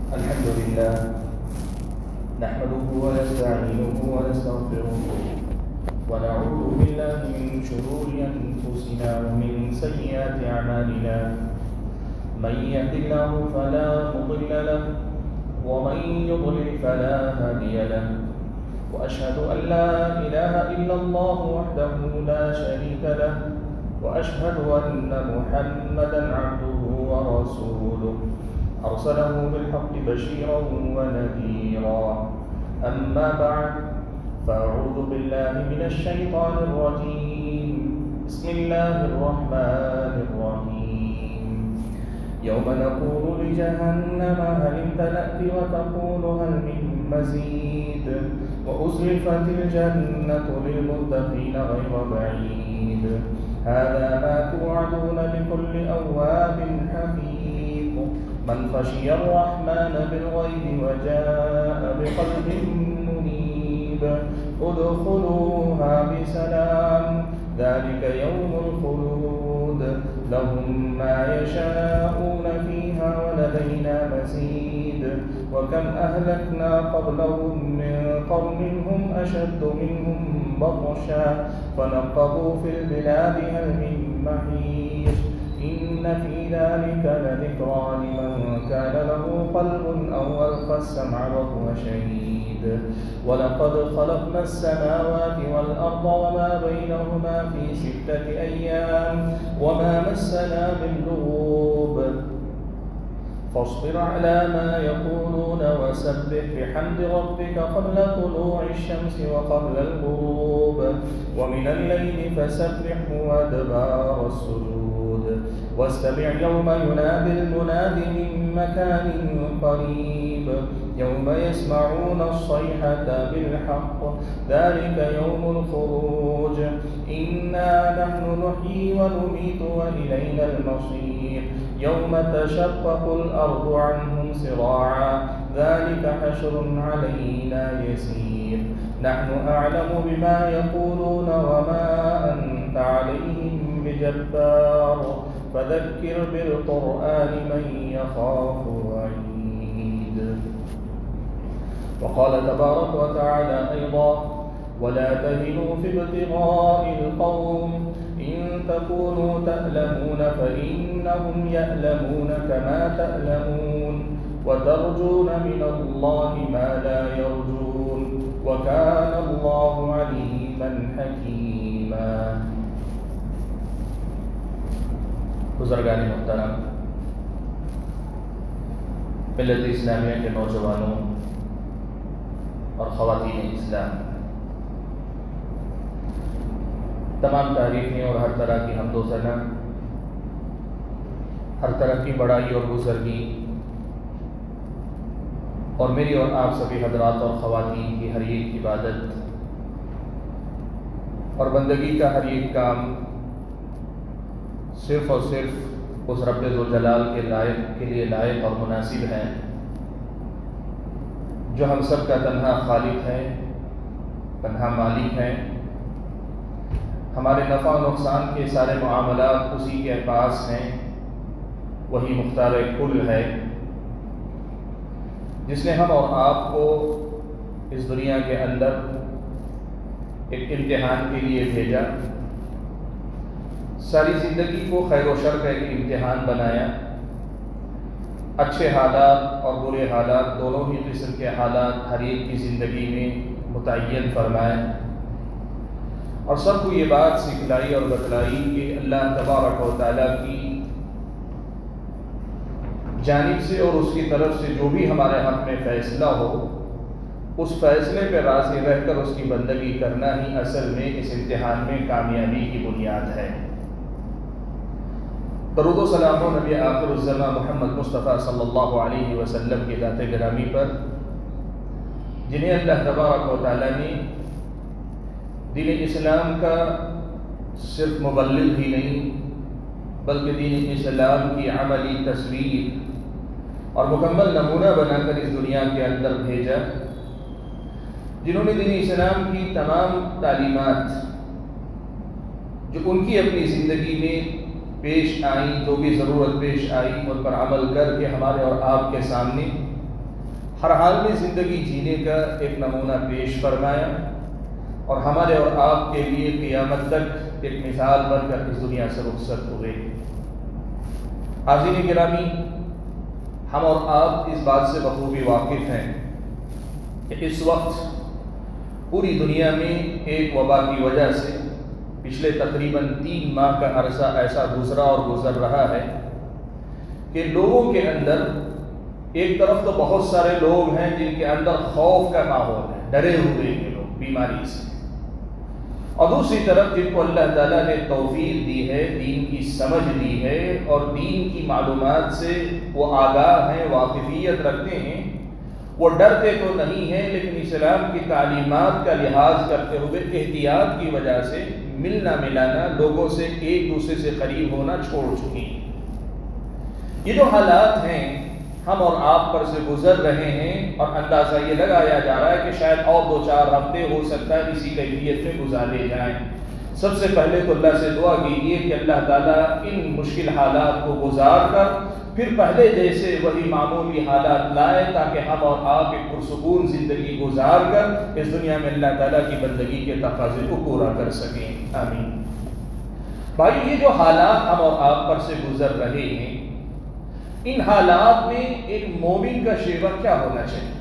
الحمد لله نحمده ونستعينه ونستغفره ونعوذ بالله من شرور أنفسنا ومن سيئات أعمالنا من يهد الله فلا مضل له ومن يضلل فلا هادي له وأشهد أن لا إله إلا الله وحده لا شريك له وأشهد أن محمدا عبده ورسوله أرسله بالحق بشيرا ونذيرا أما بعد فأعوذ بالله من الشيطان الرجيم بسم الله الرحمن الرحيم يوم نقول لجهنم هل امتلأت وتقول هل من مزيد وأزلفت الجنة للمتقين غير بعيد هذا ما توعدون لكل أواب حفيظ من خشي الرحمن بالغيب وجاء بقلب منيب ادخلوها بسلام ذلك يوم الخلود لهم ما يشاءون فيها ولدينا مزيد وكم أهلكنا قبلهم من قرن هم أشد منهم بطشا فنقبوا في البلاد هل من محيص إن في ذلك لذكرى لمن كان له قلب أو ألقى السمع وهو شهيد ولقد خلقنا السماوات والأرض وما بينهما في 6 أيام وما مسنا من لغوب فاصبر على ما يقولون وسبح بحمد ربك قبل طلوع الشمس وقبل الغروب ومن الليل فسبحه وأدبار السجود واستمع يوم ينادي المناد من مكان قريب يوم يسمعون الصيحة بالحق ذلك يوم الخروج إنا نحن نحيي ونميت وإلينا المصير يوم تشقق الأرض عنهم سراعا ذلك حشر علينا يسير نحن أعلم بما يقولون وما أنت عليهم بجبار فذكر بالقرآن من يخاف وعيد وقال تبارك وتعالى أيضا ولا تهنوا في ابتغاء القوم إن تكونوا تألمون فإنهم يألمون كما تألمون وترجون من الله ما لا يرجون وكان الله عليما حكيما بزرگان محترم ملت اسلامیہ کے نوجوانوں اور خواتین اسلام تمام تعریفیں اور ہر طرح کی حمد و ثنا ہر طرح کی بڑائی اور بزرگی اور میری اور آپ سبھی حضرات اور خواتین کی ہر ایک عبادت اور بندگی کا ہر ایک کام صرف اور صرف اس رب ذوالجلال کے لیے لائق اور مناسب ہے جو ہم سب کا تنہا خالق ہے، تنہا مالک ہے، ہمارے نفع و نقصان کے سارے معاملات اسی کے پاس ہیں، وہی مختار کل ہے، جس نے ہم اور آپ کو اس دنیا کے اندر ایک امتحان کے لیے بھیجا، ساری زندگی کو خیر و شر کا ایک امتحان بنایا، اچھے حالات اور برے حالات دونوں ہی قسم کے حالات ہر ایک کی زندگی میں متعین فرمائے اور سب کو یہ بات سکھلائی اور بتلائی کہ اللہ تبارک و تعالیٰ کی جانب سے اور اس کی طرف سے جو بھی ہمارے حق میں فیصلہ ہو اس فیصلے پہ راضی رہ کر اس کی بندگی کرنا ہی اصل میں اس امتحان میں کامیابی کی بنیاد ہے۔ درود و سلام و نبی آخر الزمان محمد مصطفیٰ صلی اللہ علیہ وسلم کی ذات گرامی پر جنہیں اللہ تبارک و تعالیٰ نے دین اسلام کا صرف مبلغ ہی نہیں بلکہ دین اسلام کی عملی تصویر اور مکمل نمونہ بنا کر اس دنیا کے اندر بھیجا، جنہوں نے دین اسلام کی تمام تعلیمات جو ان کی اپنی زندگی میں پیش آئیں، جو بھی ضرورت پیش آئی ان پر عمل کر کے ہمارے اور آپ کے سامنے ہر حال میں زندگی جینے کا ایک نمونہ پیش فرمایا اور ہمارے اور آپ کے لیے قیامت تک ایک مثال بن کر اس دنیا سے رخصت ہوئے۔ حاضرین گرامی، ہم اور آپ اس بات سے بخوبی واقف ہیں کہ اس وقت پوری دنیا میں ایک وبا کی وجہ سے پچھلے تقریباً 3 ماہ کا عرصہ ایسا گزرا اور گزر رہا ہے کہ لوگوں کے اندر ایک طرف تو بہت سارے لوگ ہیں جن کے اندر خوف کا ماحول ہے، ڈرے ہوئے ہیں لوگ بیماری سے، اور دوسری طرف جن کو اللہ تعالیٰ نے توفیق دی ہے، دین کی سمجھ دی ہے اور دین کی معلومات سے وہ آگاہ ہیں، واقفیت رکھتے ہیں، وہ ڈرتے تو نہیں ہیں لیکن اسلام کی تعلیمات کا لحاظ کرتے ہوئے احتیاط کی وجہ سے ملنا ملانا، لوگوں سے ایک دوسرے سے قریب ہونا چھوڑ چکی ہیں۔ یہ جو حالات ہیں ہم اور آپ پر سے گزر رہے ہیں اور اندازہ یہ لگایا جا رہا ہے کہ شاید اور 2-4 ہفتے ہو سکتا ہے اسی کیفیت میں گزارے جائیں۔ سب سے پہلے تو اللہ سے دعا کیجیے کہ اللہ تعالیٰ ان مشکل حالات کو گزار کر پھر پہلے جیسے وہی معمولی حالات لائے تاکہ ہم اور آپ ایک پرسکون زندگی گزار کر اس دنیا میں اللہ تعالیٰ کی بندگی کے تقاضے کو پورا کر سکیں، آمین۔ بھائی، یہ جو حالات ہم اور آپ پر سے گزر رہے ہیں، ان حالات میں ایک مومن کا شیوا کیا ہونا چاہیے؟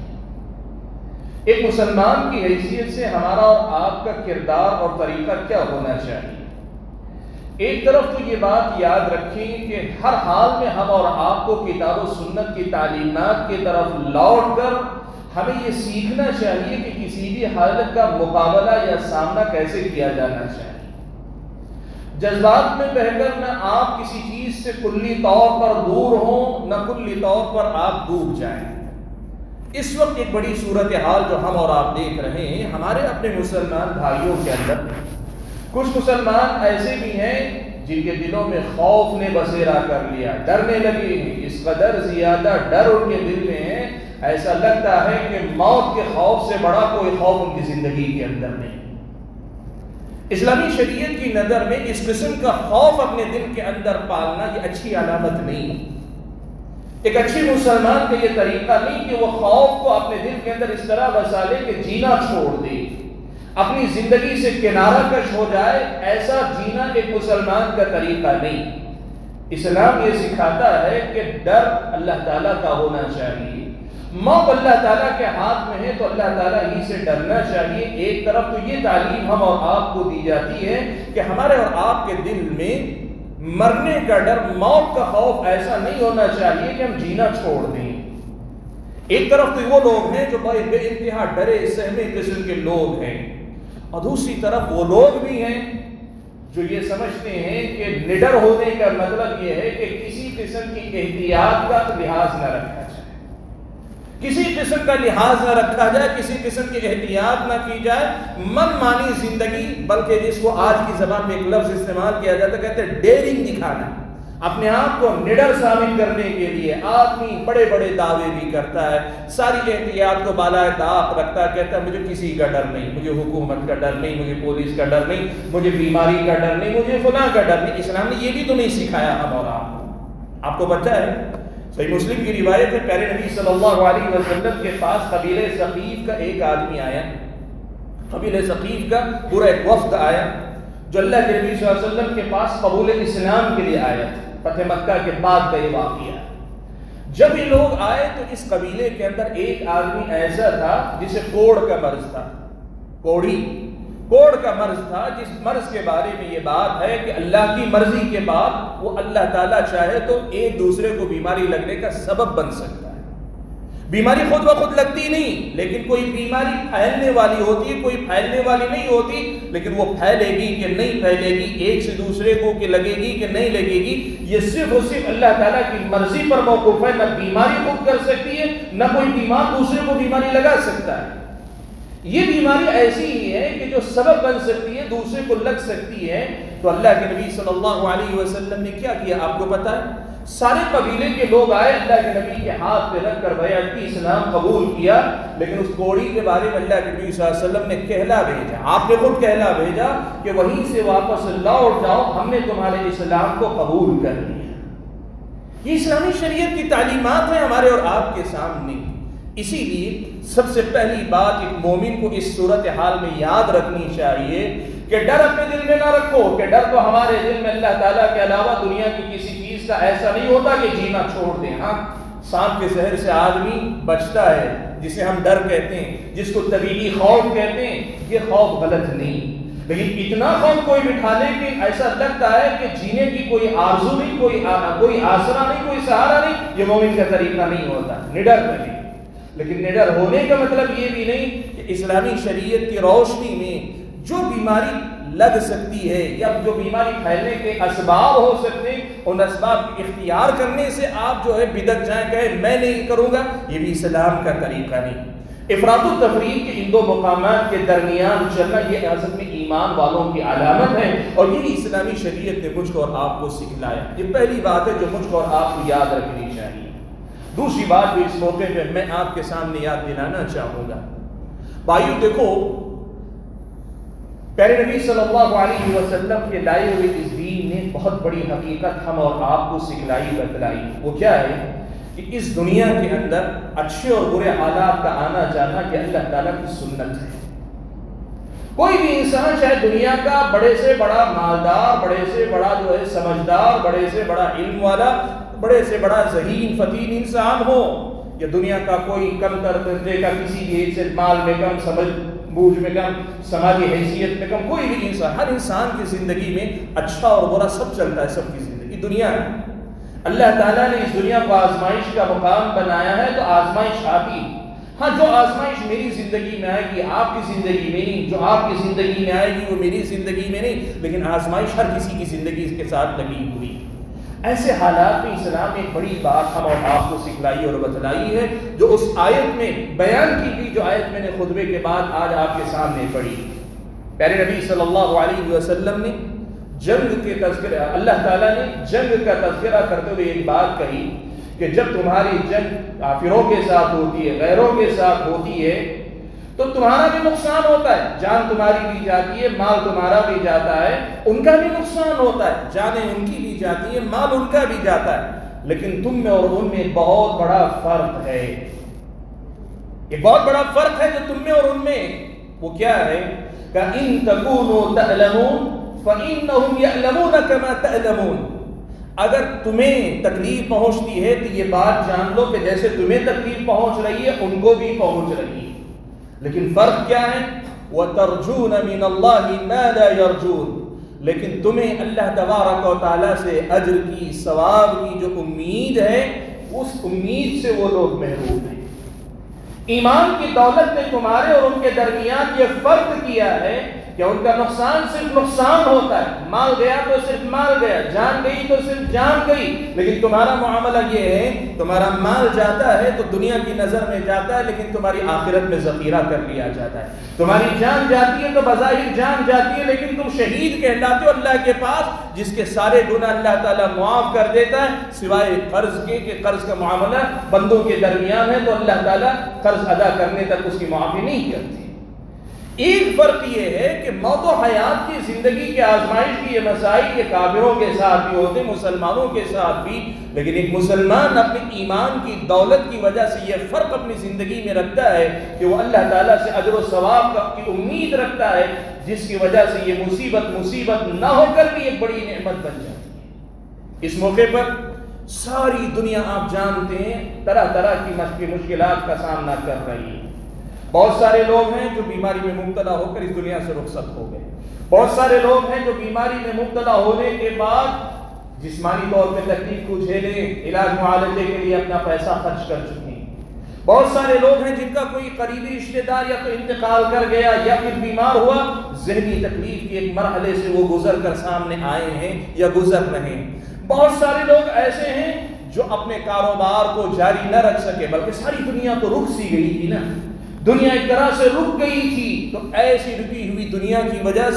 ایک مسلمان کی حیثیت سے ہمارا اور آپ کا کردار اور طریقہ کیا ہونا چاہیے؟ ایک طرف تو یہ بات یاد رکھیں کہ ہر حال میں ہم اور آپ کو کتاب و سنت کی تعلیمات کی طرف لوٹ کر ہمیں یہ سیکھنا چاہیے کہ کسی بھی حالت کا مقابلہ یا سامنا کیسے کیا جانا چاہیے۔ جذبات میں بہہ کر نہ آپ کسی چیز سے کلی طور پر دور ہوں، نہ کلی طور پر آپ ڈوب جائیں۔ اس وقت ایک بڑی صورتحال جو ہم اور آپ دیکھ رہے ہیں ہمارے اپنے مسلمان بھائیوں کے اندر، کچھ مسلمان ایسے بھی ہیں جن کے دلوں میں خوف نے بسیرا کر لیا، ڈرنے لگے ہیں، اس قدر زیادہ ڈر ان کے دل میں ہے، ایسا لگتا ہے کہ موت کے خوف سے بڑا کوئی خوف ان کی زندگی کے اندر نہیں۔ اسلامی شریعت کی نظر میں اس قسم کا خوف اپنے دل کے اندر پالنا یہ اچھی علامت نہیں۔ ایک اچھی مسلمان کا یہ طریقہ نہیں کہ وہ خوف کو اپنے دل کے اندر اس طرح بسا لے کہ جینا چھوڑ دے، اپنی زندگی سے کنارہ کش ہو جائے۔ ایسا جینا ایک مسلمان کا طریقہ نہیں۔ اسلام یہ سکھاتا ہے کہ ڈر اللہ تعالیٰ کا ہونا چاہیے، موت اللہ تعالیٰ کے ہاتھ میں ہے تو اللہ تعالیٰ ہی سے ڈرنا چاہیے۔ ایک طرف تو یہ تعلیم ہم اور آپ کو دی جاتی ہے کہ ہمارے اور آپ کے دل میں مرنے کا ڈر، موت کا خوف ایسا نہیں ہونا چاہیے کہ ہم جینا چھوڑ دیں۔ ایک طرف تو وہ لوگ ہیں جو بے انتہا ڈرے سہمے قسم کے لوگ ہیں، اور دوسری طرف وہ لوگ بھی ہیں جو یہ سمجھتے ہیں کہ نڈر ہونے کا مطلب یہ ہے کہ کسی قسم کی احتیاط کا لحاظ نہ رکھا جائے، کسی قسم کا لحاظ نہ رکھا جائے، کسی قسم کی احتیاط نہ کی جائے، من مانی زندگی، بلکہ جس کو آج کی زبان میں ایک لفظ استعمال کیا جاتا ہے، کہتے ہیں ڈیرنگ دکھانا۔ اپنے آپ کو نڈر ثابت کرنے کے لیے آدمی بڑے بڑے دعوے بھی کرتا ہے، ساری احتیاط کو بالائے طاق رکھتا ہے، کہتا ہے مجھے کسی کا ڈر نہیں، مجھے حکومت کا ڈر نہیں، مجھے پولیس کا ڈر نہیں، مجھے بیماری کا ڈر نہیں، مجھے فلاں کا ڈر نہیں۔ اسلام نے یہ بھی تو نہیں سکھایا ہم اور آپ کو پتہ ہے صحیح مسلم کی روایت ہے، پیارے نبی صلی اللہ علیہ وسلم کے پاس قبیلہ ثقیف کا ایک آدمی آیا، قبیلہ ثقیف کا پورا ایک وفد آیا جو اللہ کے نبی صلی اللہ علیہ وسلم کے پاس قبول اسلام کے لیے آیا تھا۔ فتح مکہ کے بعد کا یہ واقعہ، جب یہ لوگ آئے تو اس قبیلے کے اندر ایک آدمی ایسا تھا جسے کوڑ کا مرض تھا، کوڑ کا مرض تھا، جس مرض کے بارے میں یہ بات ہے کہ اللہ کی مرضی کے بعد وہ اللہ تعالیٰ چاہے تو ایک دوسرے کو بیماری لگنے کا سبب بن سکتا ہے۔ بیماری خود بخود لگتی نہیں، لیکن کوئی بیماری پھیلنے والی ہوتی ہے، کوئی پھیلنے والی نہیں ہوتی، لیکن وہ پھیلے گی کہ نہیں پھیلے گی، ایک سے دوسرے کو کہ لگے گی کہ نہیں لگے گی، یہ صرف اور صرف اللہ تعالیٰ کی مرضی پر موقوف ہے۔ نہ بیماری خود کر سکتی ہے، نہ کوئی بیمار دوسرے کو بیماری لگا سکتا ہے۔ یہ بیماری ایسی ہی ہے کہ جو سبب بن سکتی ہے، دوسرے کو لگ سکتی ہے۔ تو اللہ کے نبی صلی اللہ علیہ وسلم نے کیا کیا آپ کو پتا ہے؟ سارے قبیلے کے لوگ آئے، اللہ کے نبی کے ہاتھ پہ رکھ کر بیعت کی، اسلام قبول کیا، لیکن اس کوڑی کے بارے میں اللہ کے نبی صلی اللہ علیہ وسلم نے کہلا بھیجا، آپ نے خود کہلا بھیجا کہ وہیں سے واپس لوٹ جاؤ، ہم نے تمہارے اسلام کو قبول کر لیا۔ یہ اسلامی شریعت کی تعلیمات ہیں ہمارے اور آپ کے سامنے۔ اسی لیے سب سے پہلی بات ایک مومن کو اس صورتحال میں یاد رکھنی چاہیے کہ ڈر اپنے دل میں نہ رکھو کہ ڈر تو ہمارے دل میں اللہ تعالیٰ کے علاوہ دنیا کی کسی چیز کا ایسا نہیں ہوتا کہ جینا چھوڑ دیں. ہاں سانپ کے زہر سے آدمی بچتا ہے جسے ہم ڈر کہتے ہیں, جس کو طبیعی خوف کہتے ہیں. یہ خوف غلط نہیں, لیکن اتنا خوف کوئی بٹھا لے کہ ایسا لگتا ہے کہ جینے کی کوئی آرزو نہیں, کوئی آسرا نہیں, کوئی سہارا نہیں. یہ مومن کا طریقہ نہیں ہوتا, نڈر نہیں. لیکن نڈر ہونے کا مطلب یہ بھی نہیں کہ اسلامی شریعت کی روشنی میں جو بیماری لگ سکتی ہے یا جو بیماری پھیلنے کے اسباب ہو سکتے ہیں ان اسباب کی اختیار کرنے سے آپ جو ہے بدعت جائیں کہیں میں نہیں کروں گا, یہ بھی اسلام کا طریقہ نہیں. افراط و تفریط کے ان دو مقامات کے درمیان چلنا یہ اصل میں ایمان والوں کی علامت ہے, اور یہی اسلامی شریعت نے مجھ کو اور آپ کو سکھلایا. یہ پہلی بات ہے جو مجھ کو اور آپ کو یاد رکھنی چاہیے. دوسری بات جو اس موقع پہ میں آپ کے سامنے یاد دلانا چاہوں گا, بھائیو دیکھو پیارے نبی صلی اللہ علیہ وسلم کے لائے ہوئے اس دین نے بہت بڑی حقیقت ہم اور آپ کو سکھلائی بتلائی. وہ کیا ہے کہ اس دنیا کے اندر اچھے اور برے حالات کا آنا جانا یہ اللہ تعالیٰ کی سنت ہے. کوئی بھی انسان چاہے دنیا کا بڑے سے بڑا مالدار, بڑے سے بڑا جو ہے سمجھدار, بڑے سے بڑا علم والا, بڑے سے بڑا ذہین فتین انسان ہو, یا دنیا کا کوئی کم تر درجے کا کسی بھی سے مال میں کم, سمجھ بوجھ میں کم, سماجی حیثیت میں کم, کوئی بھی انسان, ہر انسان کی زندگی میں اچھا اور برا سب چلتا ہے. سب کی زندگی دنیا ہے. اللہ تعالیٰ نے اس دنیا کو آزمائش کا مقام بنایا ہے, تو آزمائش آتی. ہاں جو آزمائش میری زندگی میں آئے گی آپ کی زندگی میں نہیں, جو آپ کی زندگی میں آئے گی وہ میری زندگی میں نہیں, لیکن آزمائش ہر کسی کی زندگی کے ساتھ لگی ہوئی. ایسے حالات میں اسلام نے ایک بڑی بات ہم اور آپ کو سکھلائی اور بتلائی ہے, جو اس آیت میں بیان کی گئی, جو آیت میں نے خطبے کے بعد آج آپ کے سامنے پڑھی. پیارے نبی صلی اللہ علیہ وسلم نے جنگ کے تذکرہ, اللہ تعالیٰ نے جنگ کا تذکرہ کرتے ہوئے ایک بات کہی کہ جب تمہاری جنگ کافروں کے ساتھ ہوتی ہے, غیروں کے ساتھ ہوتی ہے, تو تمہارا بھی نقصان ہوتا ہے, جان تمہاری بھی جاتی ہے, مال تمہارا بھی جاتا ہے, ان کا بھی نقصان ہوتا ہے, جانیں ان کی بھی جاتی ہے, مال ان کا بھی جاتا ہے. لیکن تم میں اور ان میں بہت بڑا فرق ہے. یہ بہت بڑا فرق ہے جو تم میں اور ان میں. وہ کیا ہے کہ ان تکونوا تعلمون فانہم یعلمون کما تعلمون. اگر تمہیں تکلیف پہنچتی ہے تو یہ بات جان لو کہ جیسے تمہیں تکلیف پہنچ رہی ہے ان کو بھی پہنچ رہی ہے. لیکن فرق کیا ہے؟ وَتَرْجُونَ مِنَ اللَّهِ مَا لَا يَرْجُونَ. لیکن تمہیں اللہ تبارک و تعالیٰ سے اجر کی, ثواب کی جو امید ہے, اس امید سے وہ لوگ محروم ہیں. ایمان کی دولت نے تمہارے اور ان کے درمیان یہ فرق کیا ہے کہ ان کا نقصان صرف نقصان ہوتا ہے. مال گیا تو صرف مال گیا, جان گئی تو صرف جان گئی. لیکن تمہارا معاملہ یہ ہے, تمہارا مال جاتا ہے تو دنیا کی نظر میں جاتا ہے, لیکن تمہاری آخرت میں ذخیرہ کر لیا جاتا ہے. تمہاری جان جاتی ہے تو بظاہر جان جاتی ہے, لیکن تم شہید کہلاتے ہو اللہ کے پاس, جس کے سارے گناہ اللہ تعالیٰ معاف کر دیتا ہے, سوائے قرض کے کہ قرض کا معاملہ بندوں کے درمیان ہے تو اللہ تعالیٰ قرض ادا کرنے تک اس کی معافی نہیں کرتی. ایک فرق یہ ہے کہ موت و حیات کی زندگی کے آزمائش کی یہ مسائل کے کافروں کے ساتھ بھی ہوتے, مسلمانوں کے ساتھ بھی. لیکن ایک مسلمان اپنے ایمان کی دولت کی وجہ سے یہ فرق اپنی زندگی میں رکھتا ہے کہ وہ اللہ تعالیٰ سے اجر و ثواب کی امید رکھتا ہے, جس کی وجہ سے یہ مصیبت نہ ہو کر بھی ایک بڑی نعمت بن جاتی ہے. اس موقع پر ساری دنیا آپ جانتے ہیں طرح طرح کی مشکلات کا سامنا کر رہی ہے. بہت سارے لوگ ہیں جو بیماری میں مبتلا ہو کر اس دنیا سے رخصت ہو گئے. بہت سارے لوگ ہیں جو بیماری میں مبتلا ہونے کے بعد جسمانی طور پہ تکلیف کو جھیلے, علاج معالجے کے لیے اپنا پیسہ خرچ کر چکے ہیں. بہت سارے لوگ ہیں جن کا کوئی قریبی رشتہ دار یا تو انتقال کر گیا یا پھر بیمار ہوا, ذہنی تکلیف کے ایک مرحلے سے وہ گزر کر سامنے آئے ہیں یا گزر رہے ہیں. بہت سارے لوگ ایسے ہیں جو اپنے کاروبار کو جاری نہ رکھ سکے, بلکہ ساری دنیا تو رک سی گئی تھی نا, دنیا ایک طرح سے رک گئی تھی. تو ایسی رکی ہوئی دنیا کی وجہ سے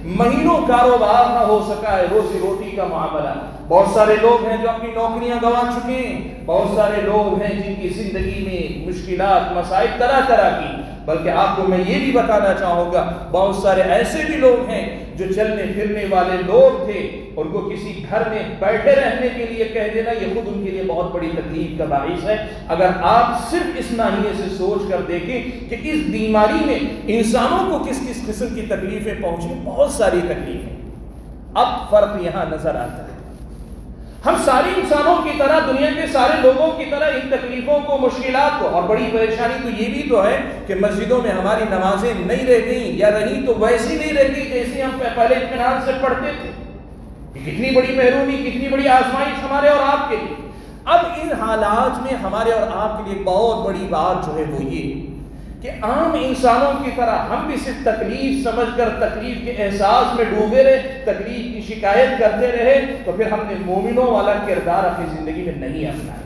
مہینوں کاروبار نہ ہو سکا ہے، روزی روٹی کا معاملہ۔ بہت سارے لوگ ہیں جو اپنی نوکریاں گنوا چکے ہیں، بہت سارے لوگ ہیں جن کی زندگی میں مشکلات مسائل طرح طرح کی۔ بلکہ آپ کو میں یہ بھی بتانا چاہوں گا، بہت سارے ایسے بھی لوگ ہیں جو چلنے پھرنے والے لوگ تھے، ان کو کسی گھر میں بیٹھے رہنے کے لیے کہہ دینا یہ خود ان کے لیے بہت بڑی تکلیف کا باعث ہے۔ اگر آپ صرف اس ناحیے سے سوچ کر دیکھیں کہ اس بیماری میں انسانوں کو کس کس قسم کی تکلیفیں پہنچی، بہت ساری تکلیفیں۔ اب فرق یہاں نظر آتا ہے، ہم سارے انسانوں کی طرح، دنیا کے سارے لوگوں کی طرح ان تکلیفوں کو، مشکلات کو، اور بڑی پریشانی تو یہ بھی تو ہے کہ مسجدوں میں ہماری نمازیں نہیں رہ گئیں، یا رہی تو ویسی نہیں رہ گئی جیسی ہم پہلے اطمینان سے پڑھتے تھے۔ یہ کتنی بڑی محرومی، کتنی بڑی آزمائش ہمارے اور آپ کے لیے۔ اب ان حالات میں ہمارے اور آپ کے لیے بہت بڑی بات جو ہے وہ یہ کہ عام انسانوں کی طرح ہم بھی صرف تکلیف سمجھ کر تکلیف کے احساس میں ڈوبے رہے، تکلیف کی شکایت کرتے رہے، تو پھر ہم نے مومنوں والا کردار اپنی زندگی میں نہیں اپنایا۔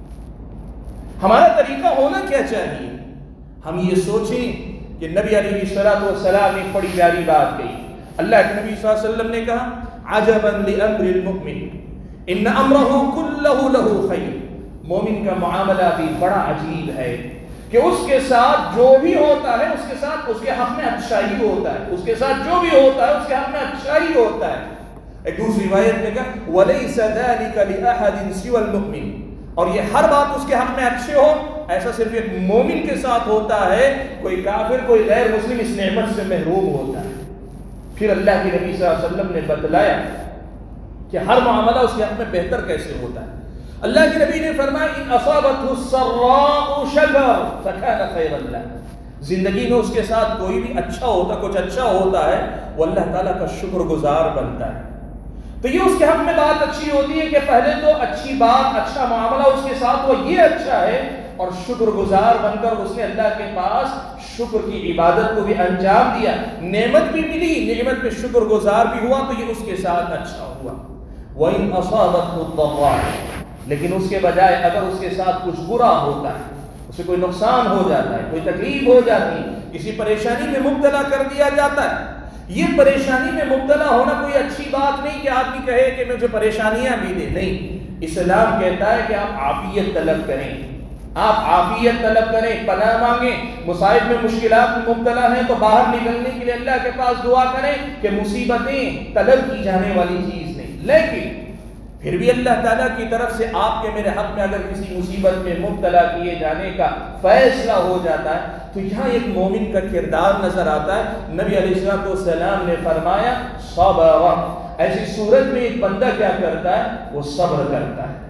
ہمارا طریقہ ہونا کیا چاہیے؟ ہم یہ سوچیں کہ نبی علیہ السلام نے بڑی پیاری بات کہی۔ اللہ کے نبی صلی اللہ علیہ وسلم نے کہا عجبا لامر المؤمن ان امرہ کلہ لہ خیر۔ مومن کا معاملہ بھی بڑا عجیب ہے کہ اس کے ساتھ جو بھی ہوتا ہے اس کے ساتھ اس کے حق میں اچھا ہی ہوتا ہے، اس کے ساتھ جو بھی ہوتا ہے اس کے حق میں اچھا ہی ہوتا ہے۔ ایک دوسری روایت میں کہا وَلَيْسَ ذَلِكَ لِأَحَدٍ سِوَى الْمُؤْمِنِ، اور یہ ہر بات اس کے حق میں اچھے ہو، ایسا صرف ایک مومن کے ساتھ ہوتا ہے، کوئی کافر، کوئی غیر مسلم اس نعمت سے محروم ہوتا ہے۔ پھر اللہ کے نبی صلی اللہ علیہ وسلم نے بتلایا کہ ہر معاملہ اس کے حق میں بہتر کیسے ہوتا ہے۔ اللہ کے نبی نے فرمایا ان اصابتہ السراء شکر فکان خیرا لہ، زندگی میں اس کے ساتھ کوئی بھی اچھا ہوتا، کچھ اچھا ہوتا ہے، وہ اللہ تعالیٰ کا شکر گزار بنتا ہے۔ تو یہ اس کے حق میں بات اچھی ہوتی ہے کہ پہلے تو اچھی بات، اچھا معاملہ اس کے ساتھ وہ یہ اچھا ہے، اور شکر گزار بن کر اس نے اللہ کے پاس شکر کی عبادت کو بھی انجام دیا، نعمت بھی ملی، نعمت پہ شکر گزار بھی ہوا، تو یہ اس کے ساتھ اچھا ہوا۔ وَإِنْ أَصَابَتْهُ الضَّرَّاءُ، لیکن اس کے بجائے اگر اس کے ساتھ کچھ برا ہوتا ہے، اسے کوئی نقصان ہو جاتا ہے، کوئی تکلیف ہو جاتی ہے، کسی پریشانی میں مبتلا کر دیا جاتا ہے۔ یہ پریشانی میں مبتلا ہونا کوئی اچھی بات نہیں کہ آدمی کہے کہ مجھے پریشانیاں بھی دے، نہیں، اسلام کہتا ہے کہ آپ عافیت طلب کریں، آپ عافیت طلب کریں، پناہ مانگیں، مصائب میں مشکلات میں مبتلا ہیں تو باہر نکلنے کے لیے اللہ کے پاس دعا کریں کہ مصیبتیں طلب کی جانے والی چیز نہیں۔ لیکن پھر بھی اللہ تعالیٰ کی طرف سے آپ کے میرے حق میں اگر کسی مصیبت میں مبتلا کیے جانے کا فیصلہ ہو جاتا ہے تو یہاں ایک مومن کا کردار نظر آتا ہے۔ نبی علیہ السلام نے فرمایا صبر، ایسی صورت میں ایک بندہ کیا کرتا ہے؟ وہ صبر کرتا ہے،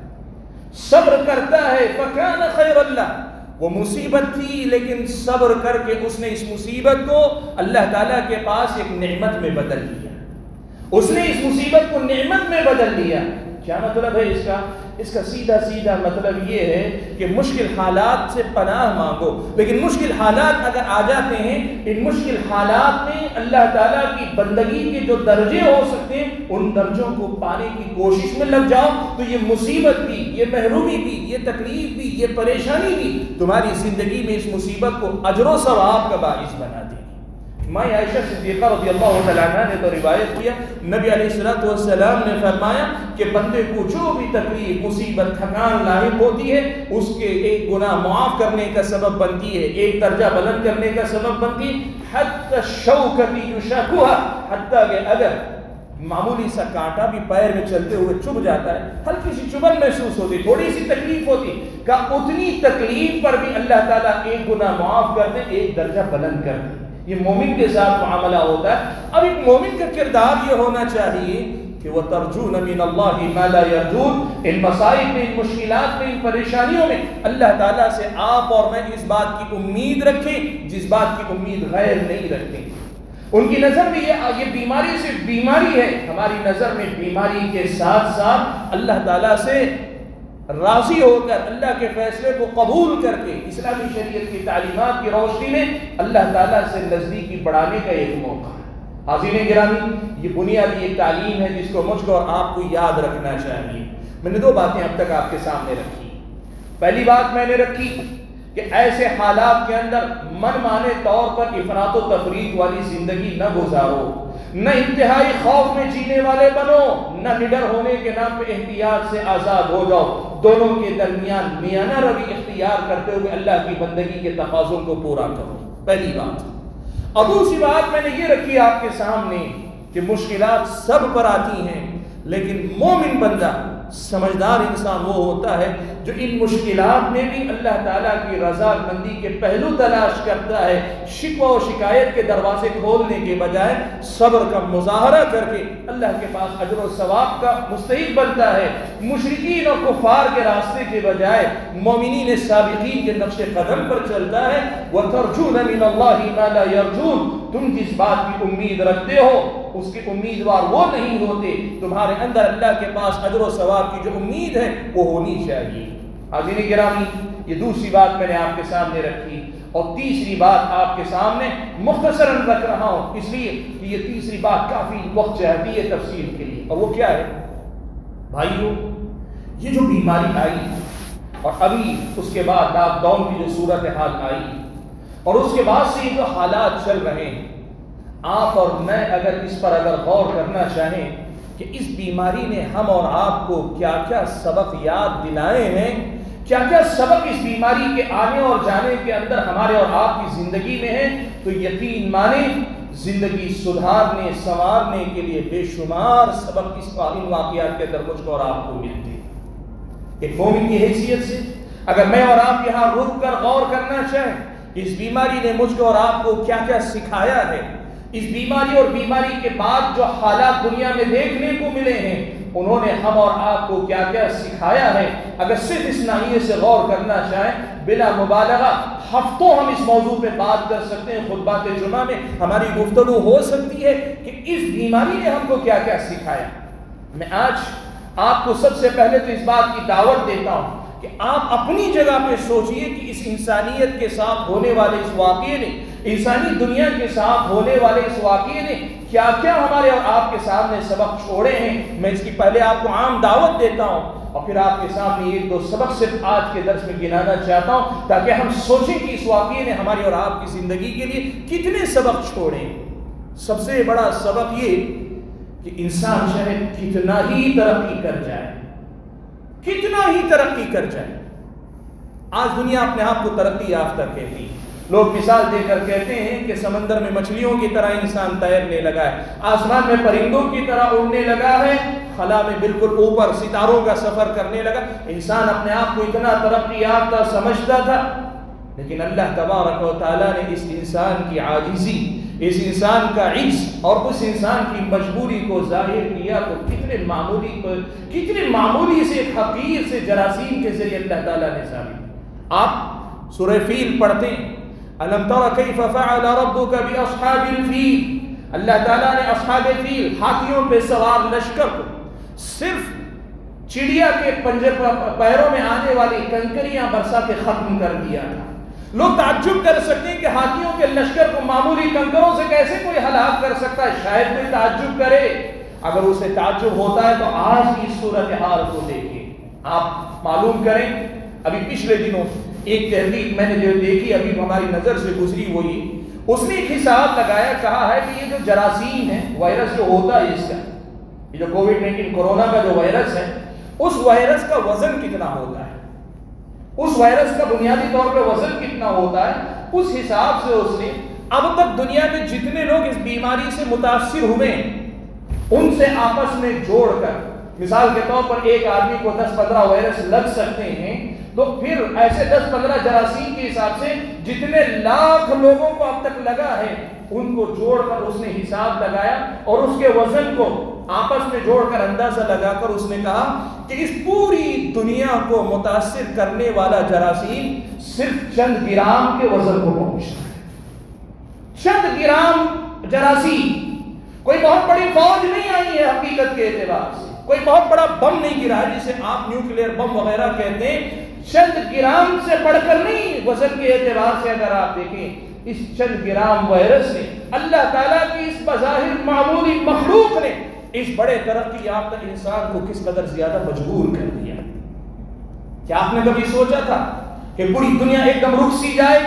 صبر کرتا ہے، فکان خیر لہ، وہ مصیبت تھی لیکن صبر کر کے اس نے اس مصیبت کو اللہ تعالیٰ کے پاس ایک نعمت میں بدل دیا، اس نے اس مصیبت کو نعمت میں بدل دیا۔ کیا مطلب ہے اس کا سیدھا سیدھا مطلب یہ ہے کہ مشکل حالات سے پناہ مانگو، لیکن مشکل حالات اگر آ جاتے ہیں، ان مشکل حالات میں اللہ تعالیٰ کی بندگی کے جو درجے ہو سکتے ہیں ان درجوں کو پانے کی کوشش میں لگ جاؤ، تو یہ مصیبت بھی، یہ محرومی بھی، یہ تکلیف بھی، یہ پریشانی بھی تمہاری زندگی میں اس مصیبت کو اجر و ثواب کا باعث بنا دے گی۔ ماں عائشہ صدیقہ رضی اللہ تعالیٰ عنہ نے تو روایت کیا، نبی علیہ السلام نے فرمایا کہ بندے کو جو بھی تکلیف، مصیبت، تھکان لاحق ہوتی ہے اس کے ایک گناہ معاف کرنے کا سبب بنتی ہے، ایک درجہ بلند کرنے کا سبب بنتی ہے، حتی الشوکۃ یشاکھها، حتیٰ کہ اگر معمولی سا کانٹا بھی پیر میں چلتے ہوئے چبھ جاتا ہے، ہلکی سی چبھن محسوس ہوتی، تھوڑی سی تکلیف ہوتی، کہ اتنی تکلیف پر بھی اللہ تعالیٰ ایک گناہ معاف کر دے، ایک درجہ بلند کر دے۔ یہ مومن کے ساتھ معاملہ ہوتا ہے۔ اب ایک مومن کا کردار یہ ہونا چاہیے کہ وہ ترجون من اللہ ما لا یرجون، ان مسائل میں، ان مشکلات میں، ان پریشانیوں میں اللہ تعالیٰ سے آپ اور میں اس بات کی امید رکھیں جس بات کی امید غیر نہیں رکھتے۔ ان کی نظر میں یہ بیماری صرف بیماری ہے، ہماری نظر میں بیماری کے ساتھ ساتھ اللہ تعالیٰ سے راضی ہو کر اللہ کے فیصلے کو قبول کر کے اسلامی شریعت کی تعلیمات کی روشنی میں اللہ تعالیٰ سے نزدیکی بڑھانے کا ایک موقع ہے۔ حاضرین گرامی، یہ بنیادی ایک تعلیم ہے جس کو مجھ کو اور آپ کو یاد رکھنا چاہیے۔ میں نے دو باتیں اب تک آپ کے سامنے رکھی۔ پہلی بات میں نے رکھی کہ ایسے حالات کے اندر من مانے طور پر افراط و تفریط والی زندگی نہ گزارو، نہ انتہائی خوف میں جینے والے بنو، نہ نڈر ہونے کے نام پہ احتیاط سے آزاد ہو جاؤ، دونوں کے درمیان میانہ روی اختیار کرتے ہوئے اللہ کی بندگی کے تقاضوں کو پورا کرو، پہلی بات۔ اور دوسری بات میں نے یہ رکھی آپ کے سامنے کہ مشکلات سب پر آتی ہیں، لیکن مومن بندہ، سمجھدار انسان وہ ہوتا ہے جو ان مشکلات میں بھی اللہ تعالیٰ کی رضا مندی کے پہلو تلاش کرتا ہے، شکوہ و شکایت کے دروازے کھولنے کے بجائے صبر کا مظاہرہ کر کے اللہ کے پاس اجر و ثواب کا مستحق بنتا ہے، مشرکین اور کفار کے راستے کے بجائے مومنین سابقین کے نقش قدم پر چلتا ہے۔ وَتَرْجُونَ مِنَ اللَّهِ مَا لَا يَرْجُونَ، تم جس بات کی امید رکھتے ہو اس کے امیدوار وہ نہیں ہوتے، تمہارے اندر اللہ کے پاس اجر و ثواب کی جو امید ہے وہ ہونی چاہیے۔ حاضرین گرامی، یہ دوسری بات میں نے آپ کے سامنے رکھی، اور تیسری بات آپ کے سامنے مختصراً رکھ رہا ہوں اس لیے کہ یہ تیسری بات کافی وقت چاہتی ہے تفصیل کے لیے، اور وہ کیا ہے؟ بھائیو، یہ جو بیماری آئی اور ابھی اس کے بعد لاک ڈاؤن کی جو صورتحال آئی اور اس کے بعد سے یہ جو حالات چل رہے ہیں، آپ اور میں اگر اس پر غور کرنا چاہیں کہ اس بیماری نے ہم اور آپ کو کیا کیا سبق یاد دلائے ہیں، کیا کیا سبق اس بیماری کے آنے اور جانے کے اندر ہمارے اور آپ کی زندگی میں ہے، تو یقین مانیں زندگی سدھارنے سنوارنے کے لیے بے شمار سبق ان واقعات کے اندر مجھ کو اور آپ کو ملتے ہیں۔ ایک مومن کی حیثیت سے اگر میں اور آپ یہاں رک کر غور کرنا چاہیں کہ اس بیماری نے مجھ کو اور آپ کو کیا کیا سکھایا ہے، اس بیماری اور بیماری کے بعد جو حالات دنیا میں دیکھنے کو ملے ہیں انہوں نے ہم اور آپ کو کیا کیا سکھایا ہے، اگر صرف اس ناحیے سے غور کرنا چاہیں بلا مبالغہ ہفتوں ہم اس موضوع پہ بات کر سکتے ہیں، خطبات جمعہ میں ہماری گفتگو ہو سکتی ہے کہ اس بیماری نے ہم کو کیا کیا سکھایا۔ میں آج آپ کو سب سے پہلے تو اس بات کی دعوت دیتا ہوں کہ آپ اپنی جگہ پہ سوچئے کہ اس انسانیت کے ساتھ ہونے والے اس واقعے نے، انسانی دنیا کے ساتھ ہونے والے اس واقعے نے کیا کیا ہمارے اور آپ کے سامنے سبق چھوڑے ہیں۔ میں اس کی پہلے آپ کو عام دعوت دیتا ہوں اور پھر آپ کے سامنے ایک دو سبق صرف آج کے درس میں گنانا چاہتا ہوں تاکہ ہم سوچیں کہ اس واقعے نے ہماری اور آپ کی زندگی کے لیے کتنے سبق چھوڑے۔ سب سے بڑا سبق یہ کہ انسان چاہے کتنا ہی ترقی کر جائے، کتنا ہی ترقی کر جائے، آج دنیا اپنے آپ کو ترقی یافتہ کہتی ہے۔ لوگ مثال دے کر کہتے ہیں کہ سمندر میں مچھلیوں کی طرح انسان تیرنے لگا ہے، آسمان میں پرندوں کی طرح اڑنے لگا ہے، خلا میں بالکل اوپر ستاروں کا سفر کرنے لگا۔ انسان اپنے آپ کو اتنا ترقی یافتہ سمجھتا تھا، لیکن اللہ تبارک و تعالیٰ نے اس انسان کی عاجزی، اس انسان کا عجز اور اس انسان کی مجبوری کو ظاہر کیا تو کتنے معمولی سے حقیر سے جراثیم کے ذریعے اللہ تعالیٰ نے ثابت۔ آپ سورہ فیل پڑھتے ہیں، أَلَمْ تَرَ كَيْفَ فَعَلَ رَبُّكَ بِأَصْحَابِ الْفِيلِ، اللہ تعالیٰ نے اصحاب فیل، ہاتھیوں پہ سوار لشکر کو صرف چڑیا کے پنجے پیروں میں آنے والی کنکریاں برسا کے ختم کر دیا تھا۔ لوگ تعجب کر سکتے ہیں کہ ہاتھیوں کے لشکر کو معمولی کنکروں سے کیسے کوئی ہلاک کر سکتا ہے، شاید کوئی تعجب کرے۔ اگر اسے تعجب ہوتا ہے تو آج کی صورتحال کو دیکھیں، آپ معلوم کریں۔ ابھی پچھلے دنوں ایک تحقیق میں نے جو دیکھی، ابھی ہماری نظر سے گزری ہوئی، اس نے ایک حساب لگایا، کہا ہے کہ یہ جو جراثیم ہے، وائرس جو ہوتا ہے اس کا، یہ جو کووڈ-19 کورونا کا جو وائرس ہے، اس وائرس کا وزن کتنا ہوتا ہے، اس وائرس کا بنیادی طور پہ وزن کتنا ہوتا ہے، اس حساب سے اس نے اب تک دنیا میں جتنے لوگ اس بیماری سے متاثر ہوئے ان سے آپس میں جوڑ کر، مثال کے طور پر ایک آدمی کو 10-15 وائرس لگ سکتے ہیں، تو پھر ایسے 10-15 جراثیم کے حساب سے جتنے لاکھ لوگوں کو اب تک لگا ہے ان کو جوڑ کر اس نے حساب لگایا اور اس کے وزن کو آپس میں جوڑ کر اندازہ لگا کر اس نے کہا کہ اس پوری دنیا کو متاثر کرنے والا جراثیم صرف چند گرام کے وزن کو پہنچتا ہے۔ چند گرام جراثیم، کوئی بہت بڑی فوج نہیں آئی ہے حقیقت کے اعتبار سے، کوئی بہت بڑا بم نہیں گرا جسے آپ نیوکلیئر بم وغیرہ کہتے ہیں، چند گرام سے بڑھ کر نہیں، وزن کے اعتبار سے اگر آپ دیکھیں اس چند گرام وائرس نے، اللہ تعالیٰ کی اس بظاہر معمولی مخلوق نے اس بڑے ترقی یافتہ انسان کو کس قدر زیادہ مجبور کر دیا۔ کیا آپ نے کبھی سوچا تھا کہ پوری دنیا ایک دم رک سی جائے گی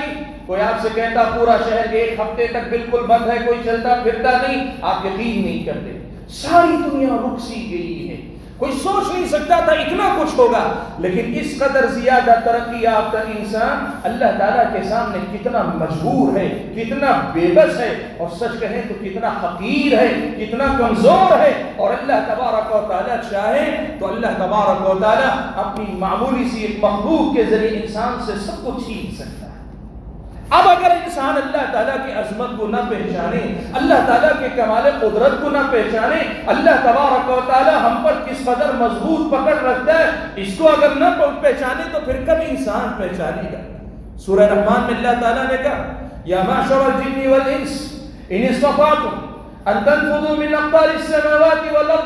کوئی آپ سے کہتا پورا شہر 1 ہفتے تک بالکل بند ہے، کوئی چلتا پھرتا نہیں، آپ یقین نہیں کرتے۔ ساری دنیا رک سی گئی ہے، کوئی سوچ نہیں سکتا تھا اتنا کچھ ہوگا، لیکن اس قدر زیادہ ترقی یافتہ انسان اللہ تعالیٰ کے سامنے کتنا مجبور ہے، کتنا بے بس ہے، اور سچ کہیں تو کتنا حقیر ہے، کتنا کمزور ہے۔ اور اللہ تبارک و تعالیٰ چاہے تو اللہ تبارک و تعالیٰ اپنی معمولی سی ایک مخلوق کے ذریعے انسان سے سب کچھ چھین سکتا ہے۔ اب اگر انسان اللہ تعالیٰ کی عظمت کو نہ پہچانے، اللہ تعالیٰ کے کمال قدرت کو نہ پہچانے، اللہ تبارک و تعالیٰ ہم پر کس قدر مضبوط پکڑ رکھتا ہے، اس کو اگر نہ پہچانے تو پھر کب انسان پہچانے گا؟ سورہ رحمان میں اللہ تعالیٰ نے کہا یا معشر الجن والانس ان استطعتم ان تنفذوا من اقطار السماوات والارض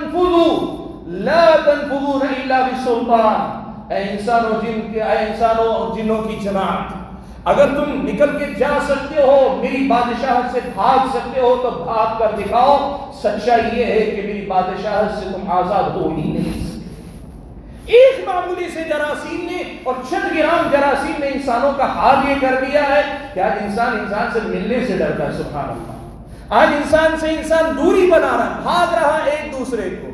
فانفذوا لا تنفذون الا بسلطان۔ اے انسانوں اور جنوں کی جماعت، اگر تم نکل کے جا سکتے ہو، میری بادشاہت سے بھاگ سکتے ہو تو بھاگ کر دکھاؤ۔ سچائی یہ ہے کہ میری بادشاہت سے تم آزاد ہو ہی نہیں سکتے۔ ایک معمولی سے جراثیم نے اور چند گرام جراثیم نے انسانوں کا حال یہ کر دیا ہے کہ آج انسان سے ملنے سے ڈرتا ہے۔ سبحان اللہ، آج انسان سے انسان دوری بنا رہا، بھاگ رہا ایک دوسرے کو۔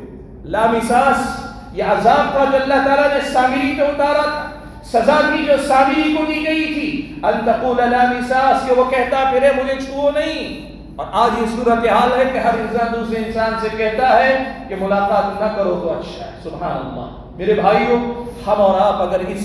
لامساس یہ عذاب کا جو اللہ تعالیٰ نے سامری پہ اتارا تھا، سزا کی جو سامری کو دی گئی تھی، ان تقول لا مساس، کہ وہ کہتا پھرے مجھے چھو نہیں۔ اور آج یہ صورتحال ہے کہ ہر انسان دوسرے انسان سے کہتا ہے کہ ملاقات نہ کرو تو اچھا ہے۔ سبحان اللہ میرے بھائیوں، ہم اور آپ اگر اس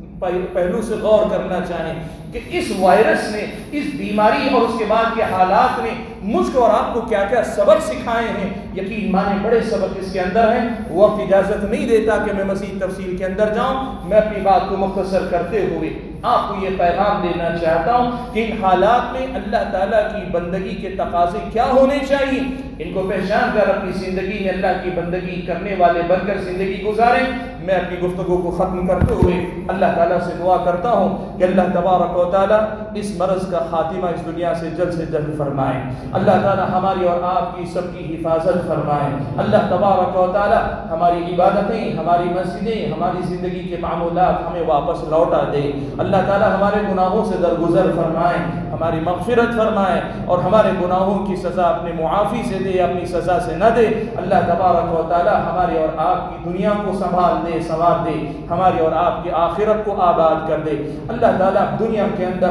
پہلو سے غور کرنا چاہیں کہ اس وائرس نے، اس بیماری اور اس کے بعد کے حالات نے مجھ کو اور آپ کو کیا کیا سبق سکھائے ہیں، یقین مانے بڑے سبق اس کے اندر ہیں۔ وقت اجازت نہیں دیتا کہ میں مزید تفصیل کے اندر جاؤں، میں اپنی بات کو مختصر کرتے ہوئے آپ کو یہ پیغام دینا چاہتا ہوں کہ ان حالات میں اللہ تعالیٰ کی بندگی کے تقاضے کیا ہونے چاہیے، ان کو پہچان کر اپنی زندگی میں اللہ کی بندگی کرنے والے بن کر زندگی گزاریں۔ میں اپنی گفتگو کو ختم کرتے ہوئے اللہ تعالیٰ سے دعا کرتا ہوں کہ اللہ تبارک و تعالیٰ اس مرض کا خاتمہ اس دنیا سے جلد فرمائے۔ اللہ تعالیٰ ہماری اور آپ کی سب کی حفاظت فرمائے۔ اللہ تبارک و تعالیٰ ہماری عبادتیں، ہماری مسجدیں، ہماری زندگی کے معمولات ہمیں واپس لوٹا دے۔ اللہ تعالیٰ ہمارے گناہوں سے درگزر فرمائے، ہماری مغفرت فرمائے، اور ہمارے گناہوں کی سزا اپنے معافی سے دے، اپنی سزا سے نہ دے۔ اللہ تبارک و تعالیٰ ہمارے اور آپ کی دنیا کو سنبھال دے، سنوار دے، ہماری اور آپ کی آخرت کو آباد کر دے۔ اللہ تعالیٰ دنیا کے اندر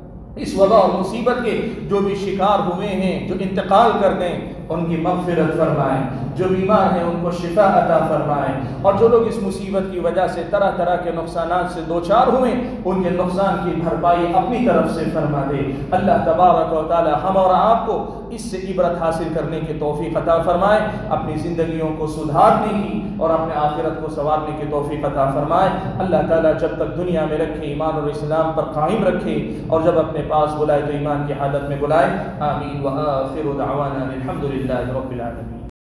اس وبا اور مصیبت کے جو بھی شکار ہوئے ہیں، جو انتقال کر گئے، ان کی مغفرت فرمائیں، جو بیمار ہیں ان کو شفا عطا فرمائیں، اور جو لوگ اس مصیبت کی وجہ سے طرح طرح کے نقصانات سے دوچار ہوئے ان کے نقصان کی بھرپائی اپنی طرف سے فرما دے۔ اللہ تبارک و تعالی ہم اور آپ کو اس سے عبرت حاصل کرنے کی توفیق عطا فرمائے، اپنی زندگیوں کو سدھارنے کی اور اپنے آخرت کو سنوارنے کی توفیق عطا فرمائے۔ اللہ تعالیٰ جب تک دنیا میں رکھے ایمان اور اسلام پر قائم رکھے، اور جب اپنے پاس بلائے تو ایمان کی حالت میں بلائے۔ آمین وآخر دعوانا الحمد للہ رب العالمین۔